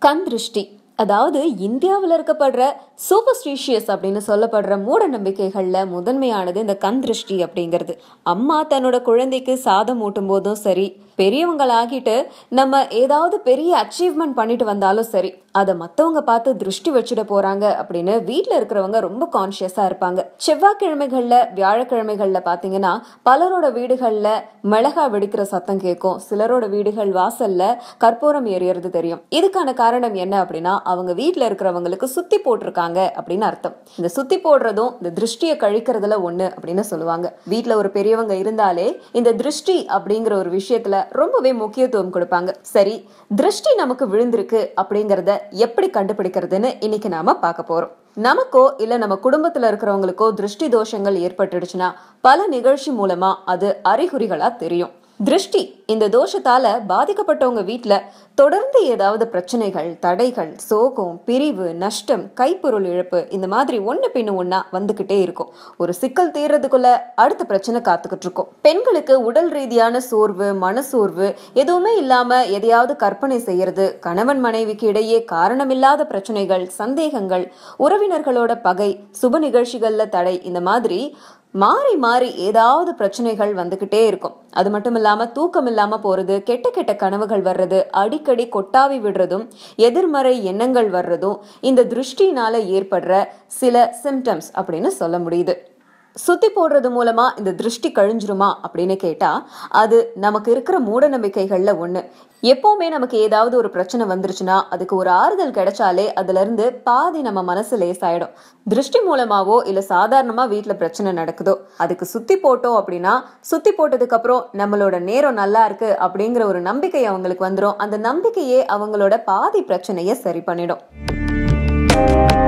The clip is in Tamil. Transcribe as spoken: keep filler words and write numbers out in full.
கண் திருஷ்டி, அதாவது இந்தியாவில் இருக்கப்படுற சூப்பர்ஸ்டிஷியஸ் அப்படின்னு சொல்லப்படுற மூட நம்பிக்கைகள்ல முதன்மையானது இந்த கண் திருஷ்டி அப்படிங்கிறது. அம்மா தன்னோட குழந்தைக்கு சாதம் ஊட்டும் போதும் சரி, பெரியவங்களாகிட்டு நம்ம ஏதாவது பெரிய அச்சீவ்மெண்ட் பண்ணிட்டு வந்தாலும் சரி, அதை மத்தவங்க பார்த்து திருஷ்டி வச்சுட போறாங்க அப்படின்னு வீட்டுல இருக்கிறவங்க ரொம்ப கான்சியஸா இருப்பாங்க. செவ்வாய்க்கிழமைகள்ல வியாழக்கிழமைகள்ல பாத்தீங்கன்னா பலரோட வீடுகள்ல மிளகா வெடிக்கிற சத்தம் கேட்கும். சிலரோட வீடுகள் வாசல்ல கற்பூரம் எரியறது தெரியும். இதுக்கான காரணம் என்ன அப்படின்னா, அவங்க வீட்டுல இருக்கிறவங்களுக்கு சுத்தி போட்டிருக்காங்க அப்படின்னு அர்த்தம். இந்த சுத்தி போடுறதும் இந்த திருஷ்டியை கழிக்கிறதுல ஒண்ணு அப்படின்னு சொல்லுவாங்க. வீட்டுல ஒரு பெரியவங்க இருந்தாலே இந்த திருஷ்டி அப்படிங்கிற ஒரு விஷயத்துல ரொம்பவே முக்கியத்துவம் கொடுப்பாங்க. சரி, திருஷ்டி நமக்கு விழுந்திருக்கு அப்படிங்கறத எப்படி கண்டுபிடிக்கிறதுன்னு இன்னைக்கு நாம பார்க்க போறோம். நமக்கோ இல்ல நம்ம குடும்பத்துல இருக்கிறவங்களுக்கோ திருஷ்டி தோஷங்கள் ஏற்பட்டுடுச்சுன்னா பல நிகழ்ச்சி மூலமா அது அறிகுறிகளா தெரியும். திருஷ்டி இந்த தோஷத்தால பாதிக்கப்பட்டவங்க வீட்டுல தொடர்ந்து ஏதாவது பிரச்சனைகள், தடைகள், சோகம், பிரிவு, நஷ்டம், கைப்பொருள் இழப்பு இந்த மாதிரி ஒண்ணு பின்னு ஒன்னா வந்துகிட்டே இருக்கும். ஒரு சிக்கல் தீர்றதுக்குள்ள அடுத்த பிரச்சனை காத்துக்கிட்டு இருக்கும். பெண்களுக்கு உடல் ரீதியான சோர்வு, மனசோர்வு எதுவுமே இல்லாம எதையாவது கற்பனை செய்யறது, கணவன் மனைவிக்கு இடையே காரணமில்லாத பிரச்சனைகள், சந்தேகங்கள், உறவினர்களோட பகை, சுப நிகழ்ச்சிகள்ல தடை, இந்த மாதிரி மாறி மாறி ஏதாவது பிரச்சனைகள் வந்துகிட்டே இருக்கும். அது மட்டும் இல்லாம தூக்கம் இல்லாம போறது, கெட்ட கெட்ட கனவுகள் வர்றது, அடிக்கடி கொட்டாவி விடுறதும், எதிர்மறை எண்ணங்கள் வர்றதும் இந்த திருஷ்டினால ஏற்படுற சில சிம்டம்ஸ் அப்படின்னு சொல்ல முடியுது. சுத்தி போடுறது மூலமா இந்த திருஷ்டி கழிஞ்சிருமா அப்படின்னு கேட்டா, அது நமக்கு இருக்கிற மூட நம்பிக்கைகள்ல ஒண்ணு. எப்பவுமே நமக்கு ஏதாவது ஒரு பிரச்சனை வந்துருச்சுன்னா அதுக்கு ஒரு ஆறுதல் கிடைச்சாலே அதுல இருந்து பாதி நம்ம மனசு லேசாயிடும். திருஷ்டி மூலமாவோ இல்ல சாதாரணமா வீட்டுல பிரச்சனை நடக்குதோ அதுக்கு சுத்தி போட்டோம் அப்படின்னா, சுத்தி போட்டதுக்கு அப்புறம் நம்மளோட நேரம் நல்லா இருக்கு அப்படிங்கிற ஒரு நம்பிக்கை அவங்களுக்கு வந்துடும். அந்த நம்பிக்கையே அவங்களோட பாதி பிரச்சனைய சரி பண்ணிடும்.